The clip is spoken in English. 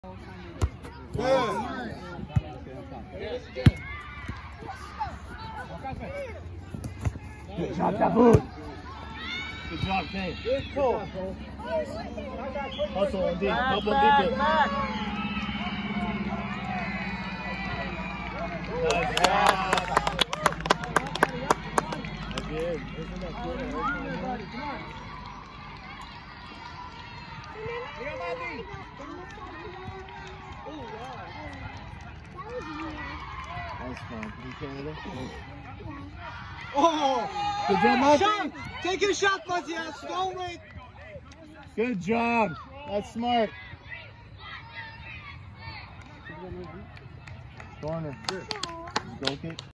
Good job, Dawood. Good job, Kane. Good pull. Hustle on deep. Help on deep. Nice job. That's good. Isn't that good? That's fun. You okay with it? Oh! Good job, Matthew. Shot! Take a shot, Matthias. Don't wait. Good job. That's smart. Corner. Goal kick.